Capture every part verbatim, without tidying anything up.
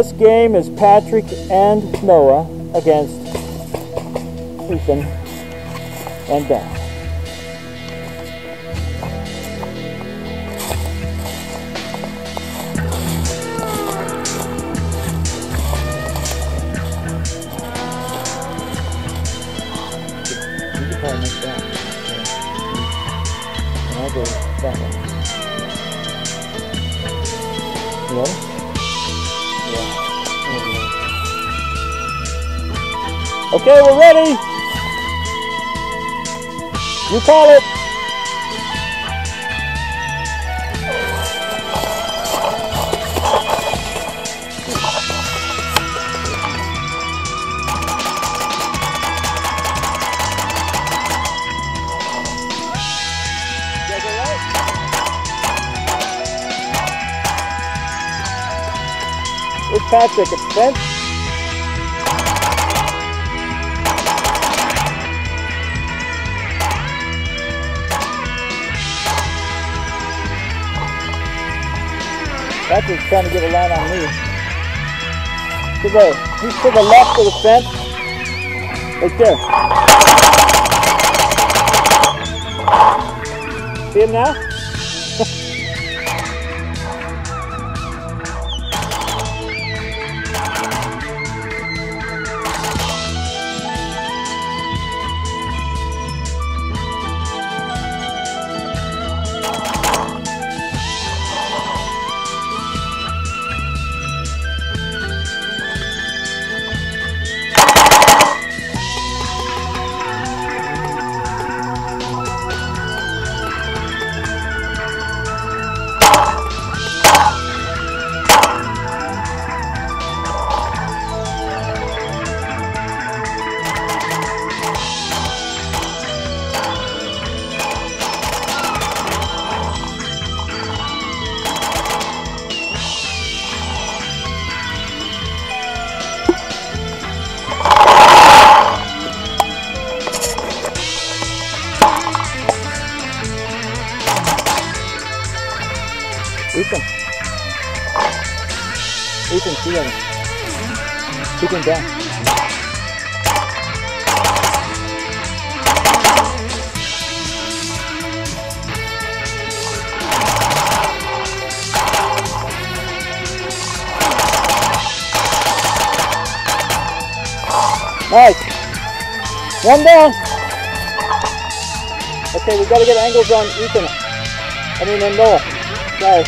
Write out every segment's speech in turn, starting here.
This game is Patrick and Noah against Ethan and Ben. You can probably make that. And I'll go that one. You ready? Okay, we're ready. You call it. It's Patrick, it's Ben. Patrick's trying to get a line on me. To the, he's to the left of the fence. Right there. See him now? Ethan. Ethan, see him. Keep him down. Nice. One down. Okay, we got to get angles on Ethan. I mean, and Noah. Sorry.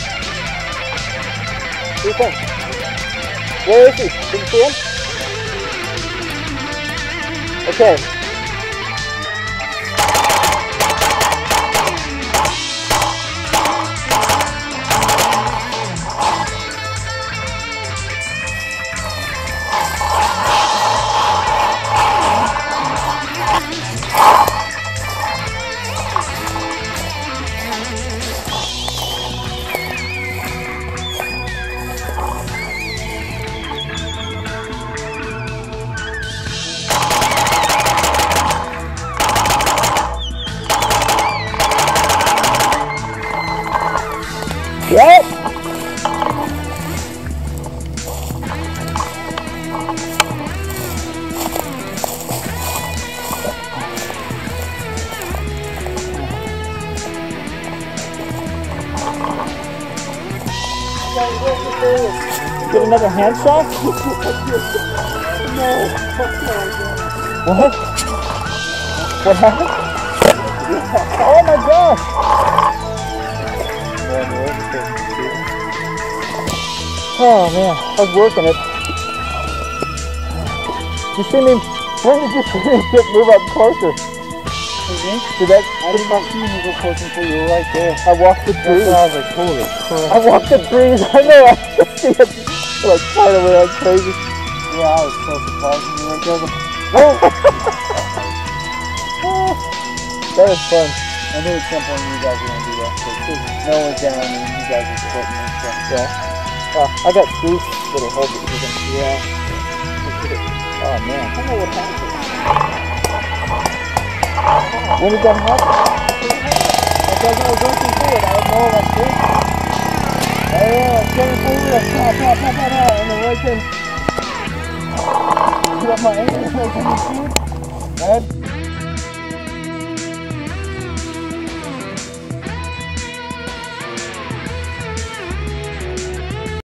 Ethan, where is he? Can you see him? Okay. Yep. Get another hand shot? No. What? What happened? Oh my gosh! Oh man, I was working it. You see me? When did you see me get move up closer? Did that? I did not see you go closer until you were right there. I walked the trees. I was like, holy crap. I walked the trees. I know. I just see it like flying away like crazy. Yeah, I was so surprised when you went there. Oh. That was fun. I knew at some point you guys were going to do that. Because no one's down and you guys are supporting me. So. Yeah. Uh, I got screws that'll hold it. Yeah. Oh man. I don't know what happened. When did that happen? Because I was working through it. I don't know what I'm doing. Oh yeah. Turn four wheel, pow, pow, pow, pow, pow, and then right there. Put up my ankle, like, can you see it? Right?